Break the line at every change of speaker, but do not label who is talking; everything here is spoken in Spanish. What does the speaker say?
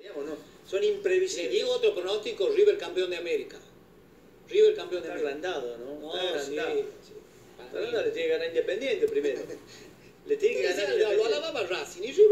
No, son
Le
imprevisibles.
digo otro pronóstico, River campeón de América. River campeón de
Está
América.
agrandado, ¿no?
No,
Está agrandado.
sí, sí.
Agrandado, le tiene que ganar Independiente primero. Le tiene que ganar
Lo
Independiente.
alababa Racing y River